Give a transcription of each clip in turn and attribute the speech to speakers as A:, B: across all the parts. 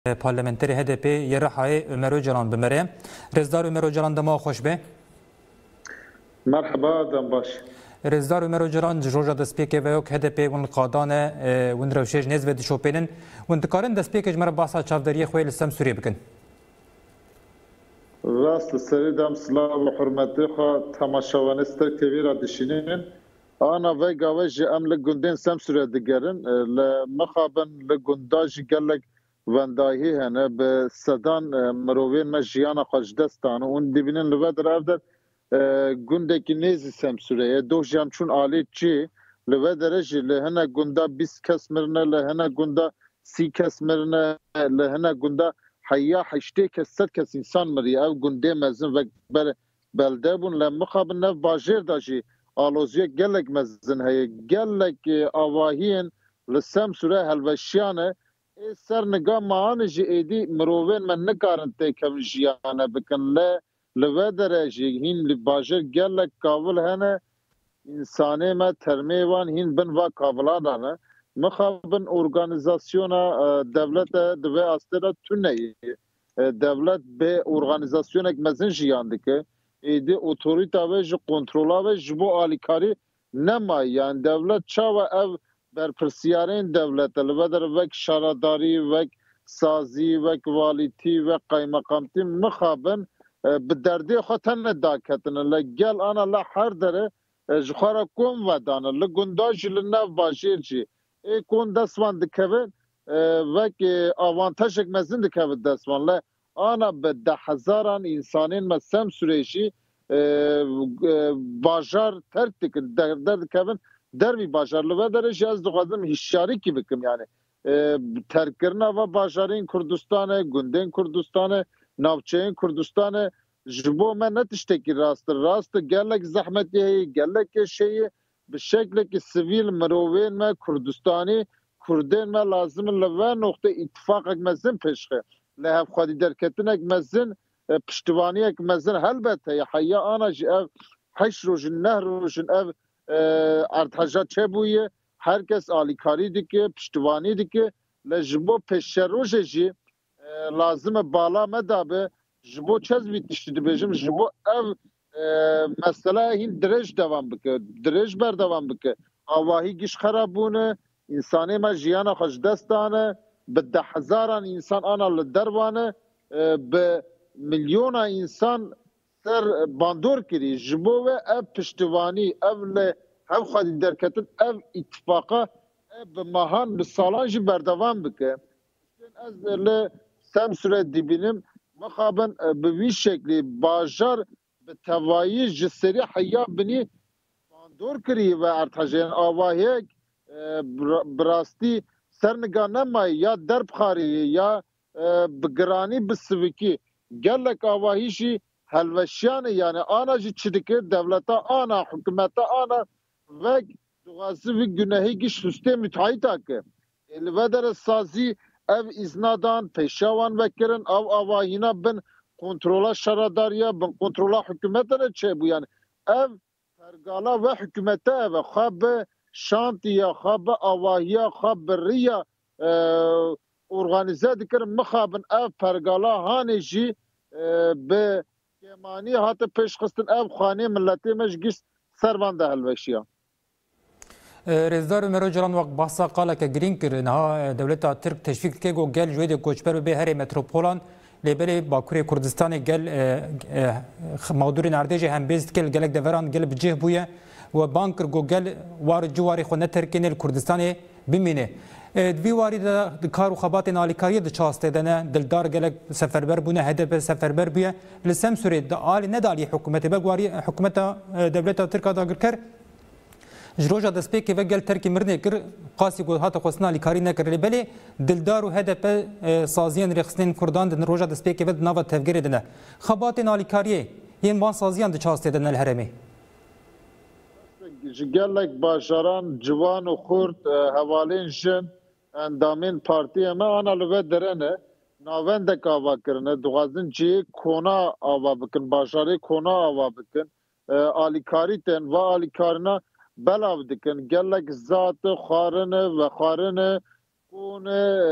A: پارلمانتری HDP یه رحای عمر جلان بمره رزدار عمر جلان دما خوش به
B: مرحبا دم باش
A: رزدار عمر جلان جوجا دسپیک و یک HDP ون قادان ون روشش نز و دشوپینن ون دکارن دسپیک جمر باسا چافداری خویل سم سوری بکن
B: راست سری دم سلام و حرمتی خوا تماشاوانستر تیوی را دشینین آنا وی گاوش ام لگندین سم سوری دگرن لمخابن لگنداج گلک ونداهی هنه به صدان مروین مجیانا خوش دستانه اون دیبینن لوه در افدر گندکی نیزی سم سوری دو جام چون آلی چی لوه درجی لهنه گندا 20 کس مرنه لهنه گندا 30 کس مرنه لهنه گندا حیا حشته کس 100 کس انسان مری او گنده مزن و بلده بون لمخابن نف باجر داشی آلوزیه گلک مزن هی گلک آواهین لسم سوری هلوشیانه سر نگاه ماهان جی ایدی مروین من نکارن تیکم جیانه بکن لوه درجی هین باجر گلک کاول هنه انسانه ما ترمیوان هین بن و کاولانه مخابن ارگانیزاسیونا devlet dve astera tünneyi devlet be organizasyonek mezin jiyandike edi otorita ve ji kontrola ve ji bu alikari nema yani devlet çava ev berpirsiyarên devlet ve der vek şaradari vek sazî vek valîtî ve kaymakamtî mixabin bi derdê xwe tene daketin le gel ana le her dere ji xwe re kom vedane li gunda jî li nev bajêr jî kon destvan dikevin vek avantajek mezin dikevin destvan le ana bi 10,000 insanên me sem sürêjî bajar terk dikin der dikevin dervî bajar li ve derê jî ez dixwazim hişyarîkî bikim yani terkkirina ve bajarên Kurdistanê gundên Kurdistanê navçeyên Kurdistanê ji bo me ne tiştekî rast rast gelek zehmetî heye gelek şeyî bi şeklekî sivîl mirovên me Kurdistanî Kurdên me lazim li ve noxte îtifaqek mezin pêşxe li hevxwedî derketinek mezin piştivaniyek mezin helbete ya heya ana jî ev heş rojin neh rojin ev ertheja çebûye herkes alîkarî dike piştivanî dike li ji bo pêşerojê jî lazim e bala me dabe ji bo çez vî tiştî dibêjim ji bo ev mesela hîn dirêj devam bike dirêj berdevam bike avahî giş xerab bûne insanê me jiyana xwe ji dest dane bi 10,000 insan ana li dervane bi milyona insan ser bandor kirî ji bo ve ev piştivanî ev li hev xwedî derketin ev îtifaqa bi mehan bi salan jî berdevam bike ez li sem süre dibînim mixabin bi vî şeklî bajar bi tevayî ji serî heya binî bandor kirî ve ertejeyên avahiyek bi rastî serniga nemayî ya derbxarî ya bi giranî bi sivikî gelek avahî jî helveşiyanê yani ana jî çi dike devleta ana hikûmeta ana vek dixwaze vî gunehî giş sûstê müteahhît ake li ve dere sazî ev îznadan pêşawan vekirin ev avahîna bin kontrola şaradariya bin kontrola hikûmeta re çêbû yani ev pergala ve hikûmeta ev xwe bi şantiya xwe bi avahiya xwe bi rêya organize dikirin mixabin ev pergala hanê jî bi kemanî hate pêşxistin ev xanê milletê me ji gîst servan de helveşiya
A: رزدار عمر جلان وقت بحثا قالك جرين كرنها دولة ترك تشويق كيجو جل جويد كوچبر به هر متروپولان لبري باكوري كردستان جل مودورين ارديجي هم بيست كل جلك دفران جل بجه بويا وبانكر جو جل وار جواري خو نتركين الكردستاني بمينه دوی واری د کار و خبات نالیکاری د چاسته دنه دلدار گلک سفربر بونه هدف سفربر بیه لسم سوری د آل ندالی حکومت بگواری حکومت دولت ترکا داگر کر جروجا دسپیک و گل ترکی مرنه کر قاسی گو هات خصنا لیکاری نکر بلی دلدار و هدف سازیان رخصتین کردان د روجا دسپیک و نوا تفگیر دنه خبات نالیکاری ین وان سازیان د چاسته دنه الهرمی
B: gelek bajaran civan û xurt hevalên jin endamên partiyê me ana li ve derene navendek ava kirine dixwazin ciyê kona ava bikin bajarê kona ava bikin alîkarî tên ve alîkarîna belav dikin gelek zat xwarin ve xwarin كون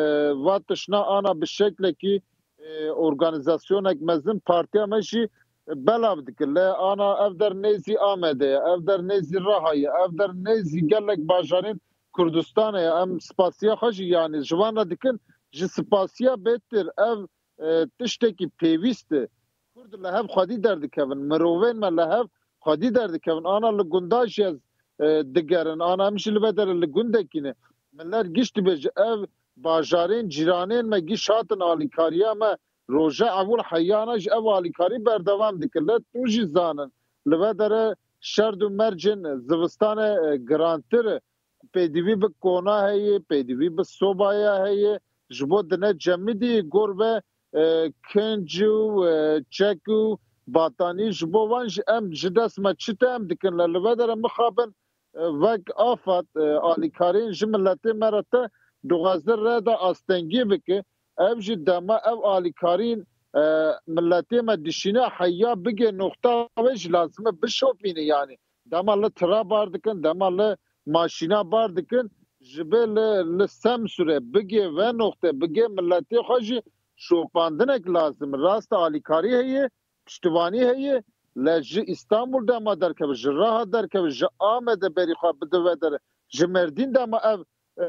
B: واتشنا انا بالشكل كي organizasyonek mezin partiya me jî belav dikin le ana ev der nêzî Amedê ye ev der nêzî Reha ye ev der nêzî gelek bajarên Kurdistanê ye em spasiya xwe jî yani ji wan re dikin ji spasiya bêtir ev tiştekî pêwîst e Kurd li hev xwedî derdikevin mirovên me li hev xwedî derdikevin ana li gunda jî ez digerin ana em jî li ve dere li gundekî ne millet giş dibêje ev bajarên cîranên me giş hatin alîkariya me roja evul heyana ji ev alîkarî berdewam dikin le tu jî zanin li ve dere şerd û mercên zivistanê girantir e pêdivî bi kona heye pêdivî bi sobaya heye ji bo dine cemidî gor ve kinc û çek û batanî ji bo wan jî em ji dest me çi te em dikin li ve dere mixabin vek afet alîkariyên ji milletê me re te dixwazir re de astengî bike ev jî dema ev alîkarîn milletê me dişîne heya bige noxta ve jî lazim e bişopîne yani dema li tira bar dikin dema li maşîna bar dikin ji bê li Semsûrê bige ve noxte bige milletê xwe jî şopandinek lazim rast alîkarî heye piştivanî heye le ji İstanbul dema derkeve ji Reha derkeve ji Amedê berî xwe bide ve dere ji Merdîn dema ev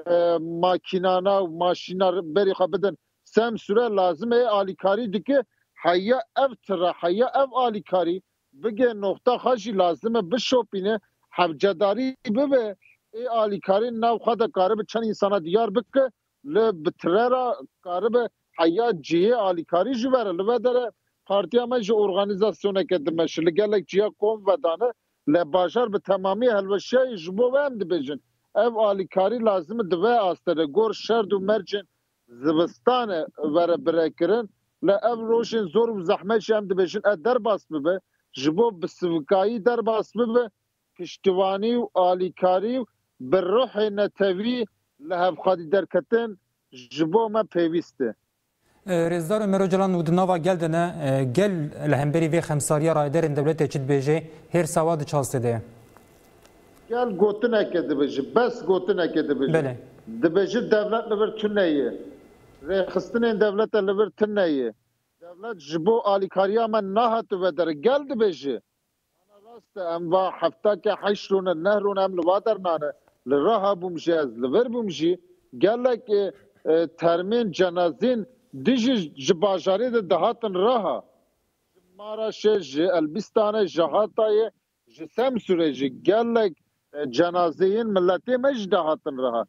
B: makînana û maşîna berî xwe bidin Semsûrê lazim e alîkarî dike heya ev tira heya ev alîkarî bige noxta xwe jî lazim e bişopîne hevcedarî bibe ê alîkarî nav xwe de karibe çend insana diyar bike li bi tirera karibe heya cihê alîkarî ji vere li ve dere partiya me ji organizasyoneke dimeşi li gelek ciya kom vedane le bajar bi temamî helweşiyayê ji bo ve em dibêjin ev alîkarî lazim e dive astere gor şerd û mercên zivistanê were birêkirin le ev rojên zor û zehmet jî em dibêjin derbas bibe ji bo bi sivikayî derbas bibe piştivanî û alîkarî bi ruhê netewî li hevxwedî derketin ji bo me pêwîst e.
A: Rêzdar Ömer Öcalan û di nava gel de ne gel li hemberî vê xemsariya raderên dewletê çi dibêje hêr sawa di çalstê de ye.
B: Gel gotineke dibêje bes gotineke dibêje dibêje devlet li vir tuneyê rêxistinên devleta li vir tuneyê devlet ji bo alîkariya me nahatu ve dere gel dibêje rast e em va heftake heşt rûne neh rûne em li va dernane li Reha bûm jî ez li vir bûm jî gelek termên cenazên dijî ji bajarê de dihatin Reha ji Maraşê ji Elbîstanê ji Hatayê ji Semsûrê jî gelek cenazeyên milletê me jî dihatin Reha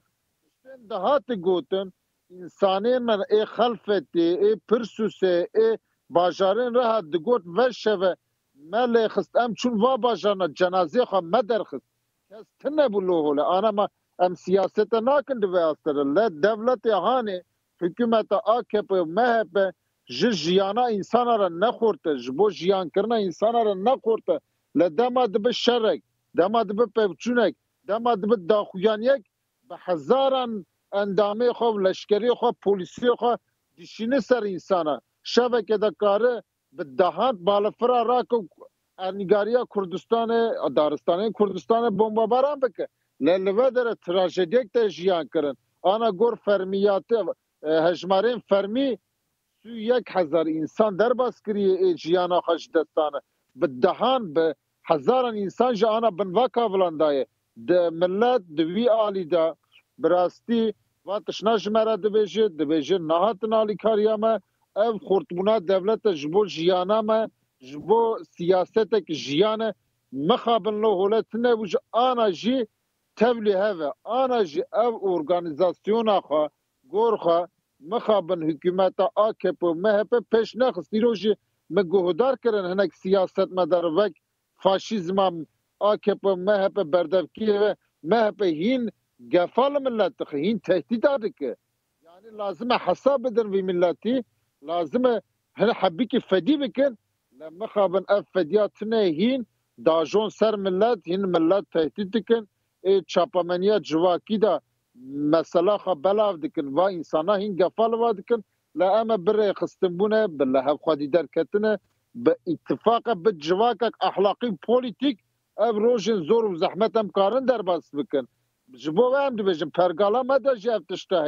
B: dihate gotin însanên me ê Xelfetê ê Pirsûsê ê bajarên Reha digot veşeve me lêxist em çûn va bajarna cenazê xwe me derxist kes tune bû lihole ana me em siyasete nakin di vê astere le devletê hanê hikûmeta AKP û MHP ji jiyana însana re nexorte ji bo jiyankirina însana re nexorte le dema dibe şerek dema dibe pevçûnek dema dibe daxuyaniyek bi hezaran endamê xwe leşkerî xwe polîsiyê xwe dişîne ser însana şeveke de kare bi dehat balafira rak û ernîgariya Kurdistanê Daristanên Kurdistanê bombabaran bike le li ve dere trajediyek de jiyan kirin ana gor fermiyatê hejmarên fermî sû 1000 însan derbas kiriye ê jiyana xwe ji destane bi dehan bi hezaran însan ji ana binvaka vilandaye di millet di wî alî de bi rastî va tişna ji me re dibêje nehatin alîkariya me ev xurtbûna devleta ji bo jiyana me ji bo siyasetek jiyane mixabin lihole tune bû ji ana jî tevlî heve ana jî ev organizasyona xwe gor xwe mixabin hikûmeta AKP û MHP pêş nexist îro jî me guhdar kirin hinek siyasetmedar vek faşîzma AKP û MHP berdevkî ve MHP hîn gefal millet dixwe hîn tehdîda dike yani lazim e hesab bidin vî milletî lazim e hin hebîkî fedî bikin le mixabin ev fediya tune hîn dajon ser millet hîn millet tehdît dikin ê çapameniya civakî de mesela xwe belav dikin va însana hîn gefal va dikin le em e bi rêxistinbûnê bi lehevxwedî derketine bi îtifaqe bi civakek ehlaqî polîtîk ev rojên zor û zehmet em karin derbas bikin ji bo ve em dibêjin pergala me de jî ev tişte heye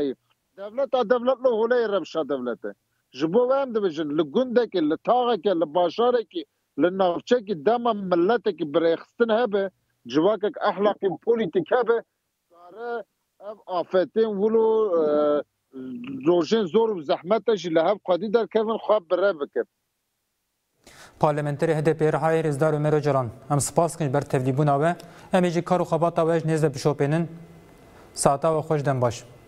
B: devlet hole revşa devlete. Jibo ve hem dibijin li gundeki, li tağeki, li başareki, li navçeki dema milleteki bireyxistin hebe, civakek ahlaki politik hebe, kare ev afetin vulu rojin zor ve zahmete jî li hev qadî derkevin xwe bire bikin.
A: Parlamenterê HDP Rihayê Rêzdar Ömer Öcalan em spas dikin ji ber tevlîbûna we em ê jî kar û xebata we ji nêz de bişopênin saeta we xweş dem baş.